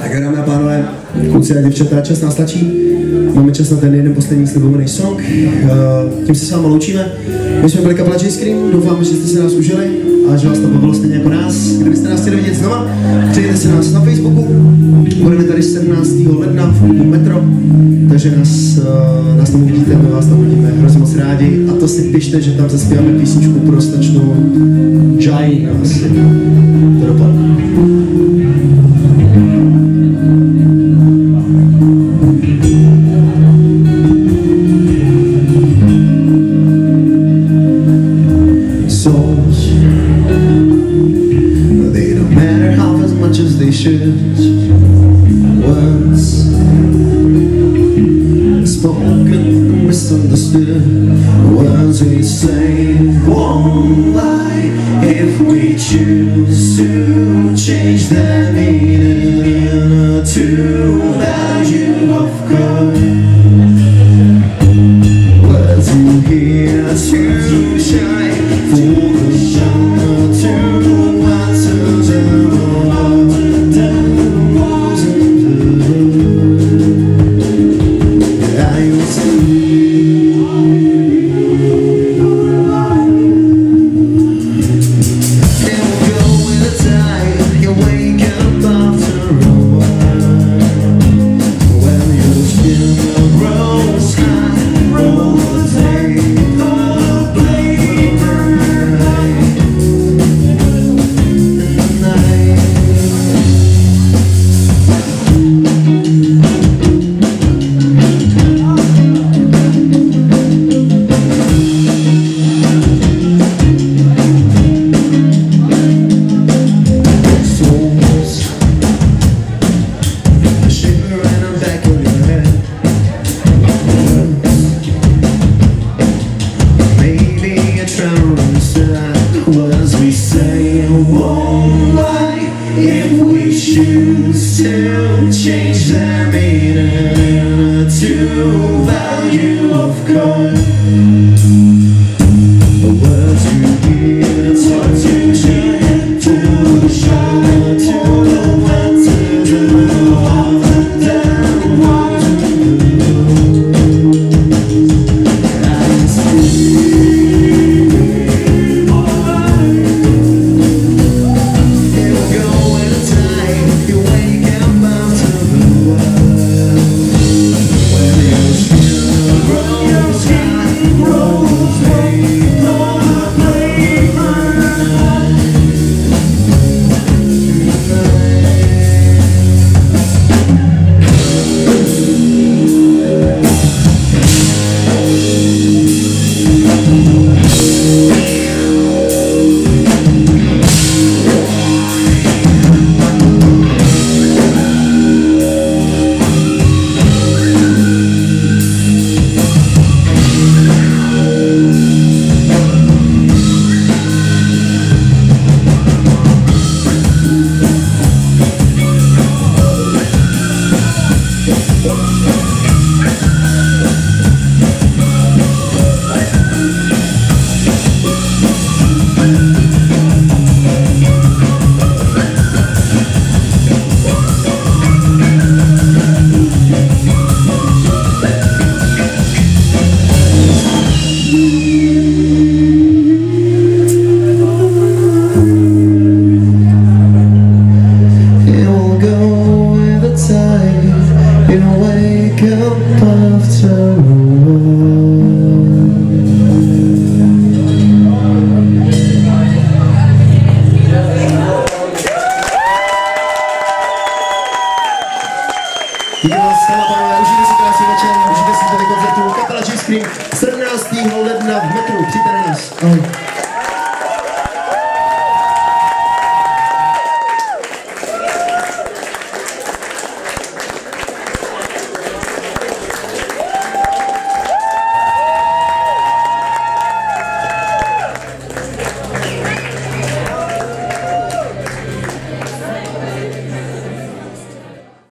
Tak dámy a pánové, kluci a děvčata, čas nás tlačí. Máme čas na ten jeden poslední slibovaný song. Tím se s vámi loučíme. My jsme byli kapela J-Scream, doufám, že jste se nás užili a že vás to bavilo stejně jako nás. Kdybyste nás chtěli vidět znova, přijďte se nás na Facebooku. Budeme tady 17. ledna v klubu Metro, takže nás tam uvidíte, my vás tam budeme hrozně moc rádi. A to si pište, že tam zaspíváme písničku pro stačnou Jai asi. To dopadne. Once spoken and misunderstood, words we say won't lie if we choose to change their meaning to value of good. Words you hear to shine for the summer to answer the if we choose to change their meaning to value of good. The words you hear talk to shine for the shower to the winter to the up and down water. I see. Díky moc, pánové, užijte si krásný večer, užijte si tady koncertu kapela J-Scream 17. ledna v Metru, přijďte na nás. Ahoj.